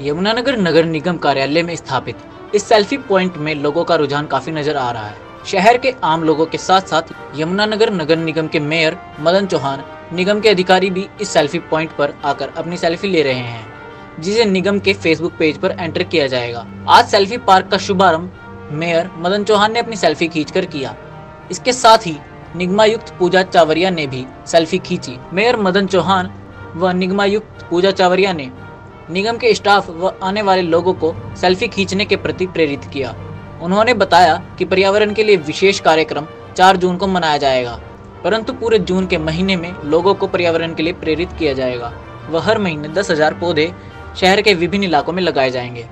यमुनानगर नगर निगम कार्यालय में स्थापित इस सेल्फी पॉइंट में लोगों का रुझान काफी नजर आ रहा है। शहर के आम लोगों के साथ साथ यमुनानगर नगर निगम के मेयर मदन चौहान, निगम के अधिकारी भी इस सेल्फी पॉइंट पर आकर अपनी सेल्फी ले रहे हैं, जिसे निगम के फेसबुक पेज पर एंटर किया जाएगा। आज सेल्फी पार्क का शुभारंभ मेयर मदन चौहान ने अपनी सेल्फी खींचकर किया। इसके साथ ही निगमायुक्त पूजा चावरिया ने भी सेल्फी खींची। मेयर मदन चौहान व निगमायुक्त पूजा चावरिया ने निगम के स्टाफ व आने वाले लोगों को सेल्फी खींचने के प्रति प्रेरित किया। उन्होंने बताया कि पर्यावरण के लिए विशेष कार्यक्रम 4 जून को मनाया जाएगा, परंतु पूरे जून के महीने में लोगों को पर्यावरण के लिए प्रेरित किया जाएगा व हर महीने 10,000 पौधे शहर के विभिन्न इलाकों में लगाए जाएंगे।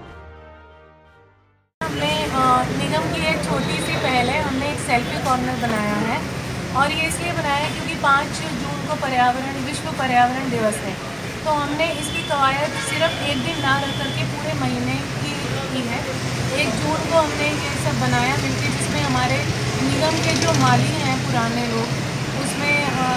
हमने निगम की एक छोटी सी पहल है, हमने एक सेल्फी कॉर्नर बनाया है और ये इसलिए बनाया है क्योंकि 5 जून को विश्व पर्यावरण दिवस है। तो हमने इसकी कवायद सिर्फ एक दिन ना रख करके पूरे महीने की है। 1 जून को हमने ये सब बनाया मिलकर, जिसमें हमारे निगम के जो माली हैं पुराने लोग, उसमें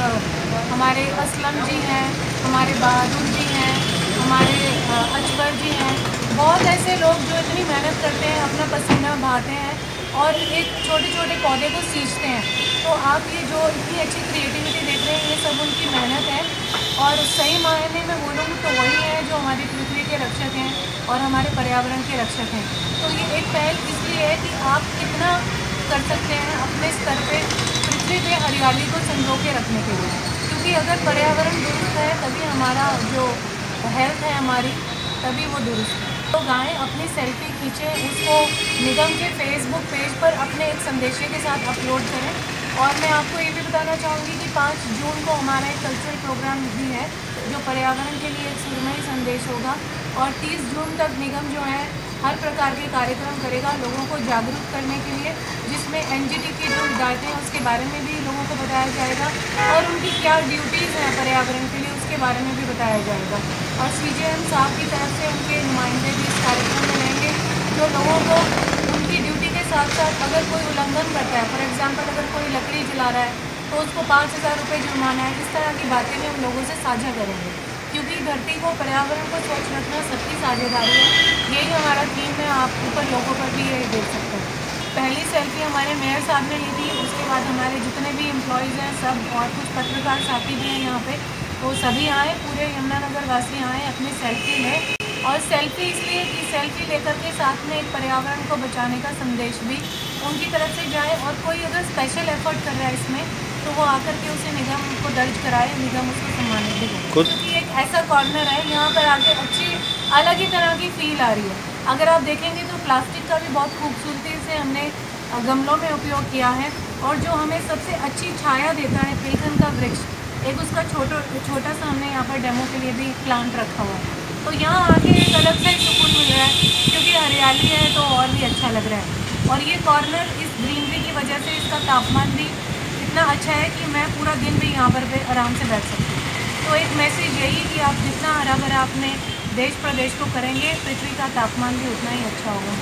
हमारे असलम जी हैं, हमारे बहादुर जी हैं, हमारे अजवर जी हैं, बहुत ऐसे लोग जो इतनी मेहनत करते हैं, अपना पसीना बहाते हैं और एक छोटे छोटे पौधे को सींचते हैं। तो आप ये जो इतनी अच्छी क्रिएटिविटी देख रहे हैं, ये सब उनकी मेहनत है और सही मायने में बोलूँ तो वही है जो हमारी पृथ्वी के रक्षक हैं और हमारे पर्यावरण के रक्षक हैं। तो ये एक पहल इसलिए है कि आप कितना कर सकते हैं अपने स्तर पे पृथ्वी पे हरियाली को संजो के रखने के लिए, क्योंकि अगर पर्यावरण दुरुस्त है तभी हमारा जो हेल्थ है हमारी, तभी वो दुरुस्त है। तो गाएँ अपनी सेल्फी खींचें, उसको निगम के फेसबुक पेज पर अपने एक संदेशे के साथ अपलोड करें। और मैं आपको ये भी बताना चाहूँगी कि 5 जून को हमारा एक कल्चरल प्रोग्राम भी है जो पर्यावरण के लिए एक सुरमई संदेश होगा और 30 जून तक निगम जो है हर प्रकार के कार्यक्रम करेगा लोगों को जागरूक करने के लिए, जिसमें एनजीटी की जो हिदायतें हैं उसके बारे में भी लोगों को बताया जाएगा और उनकी क्या ड्यूटीज़ हैं पर्यावरण के लिए उसके बारे में भी बताया जाएगा। और सीजेएम साहब की तरफ से उनके नुमाइंदे भी इस कार्यक्रम में रहेंगे, जो लोगों को उनकी ड्यूटी के साथ साथ अगर कोई उल्लंघन करता है, फॉर एग्जांपल अगर कोई लकड़ी जला रहा है तो उसको 5,000 रुपये जुर्माना है, इस तरह की बातें भी हम लोगों से साझा करेंगे, क्योंकि धरती को पर्यावरण को स्वच्छ रखना सबकी साझेदारी है। यही हमारा थीम है, आप ऊपर लोगों पर भी ये देख सकते हैं। पहली सेल्फी हमारे मेयर साहब ने ली थी, उसके बाद हमारे जितने भी एम्प्लॉयज़ हैं सब और कुछ पत्रकार साथी भी हैं यहाँ पे, तो सभी आए, पूरे यमुनानगर वासी आए अपनी सेल्फी लें। और सेल्फी इसलिए कि सेल्फी लेकर के साथ में एक पर्यावरण को बचाने का संदेश भी उनकी तरफ से जाए और कोई अगर स्पेशल एफर्ट कर रहा है इसमें तो वो आकर के उसे निगम को दर्ज कराए, निगम उसको सम्मानित भी करे, क्योंकि एक ऐसा कॉर्नर है यहाँ पर आके अच्छी अलग ही तरह की फील आ रही है। अगर आप देखेंगे तो प्लास्टिक का भी बहुत खूबसूरती से हमने गमलों में उपयोग किया है और जो हमें सबसे अच्छी छाया देता है पिलखन का वृक्ष, एक उसका छोटा सा हमने यहाँ पर डेमो के लिए भी प्लांट रखा हुआ है। तो यहाँ आके एक अलग सा ही सुकून मिल रहा है, क्योंकि हरियाली है तो और भी अच्छा लग रहा है। और ये कॉर्नर इस ग्रीनरी की वजह से इसका तापमान भी इतना अच्छा है कि मैं पूरा दिन भी यहाँ पर आराम से बैठ सकती हूँ। तो एक मैसेज यही कि आप जितना हरा भरा अपने देश प्रदेश को करेंगे, पृथ्वी का तापमान भी उतना ही अच्छा होगा।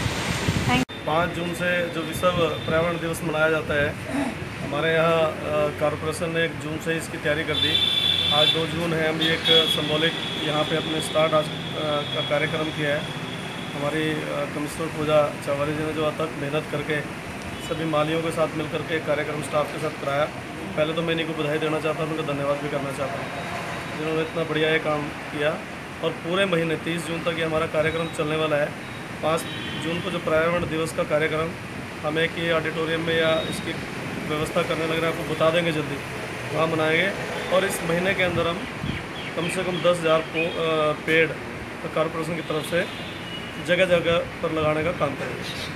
Thank you. 5 जून से जो विश्व पर्यावरण दिवस मनाया जाता है, हमारे यहाँ कॉरपोरेशन ने 1 जून से इसकी तैयारी कर दी। आज 2 जून है, हम एक सिंबॉलिक यहाँ पे अपने स्टार्ट आज का कार्यक्रम किया है। हमारी कमिश्नर पूजा चावरी जी ने जो अथक मेहनत करके सभी मालियों के साथ मिलकर के कार्यक्रम स्टाफ के साथ कराया। पहले तो मैं इन्हीं को बधाई देना चाहता हूँ, उनको धन्यवाद भी करना चाहता हूँ जिन्होंने इतना बढ़िया ये काम किया। और पूरे महीने 30 जून तक ये हमारा कार्यक्रम चलने वाला है। 5 जून को जो पर्यावरण दिवस का कार्यक्रम हम एक ही ऑडिटोरियम में या इसकी व्यवस्था करने लग रहे हैं, आपको बता देंगे जल्दी, वहाँ मनाएंगे। और इस महीने के अंदर हम कम से कम 10,000 पेड़ कॉरपोरेशन की तरफ से जगह जगह पर लगाने का काम करेंगे।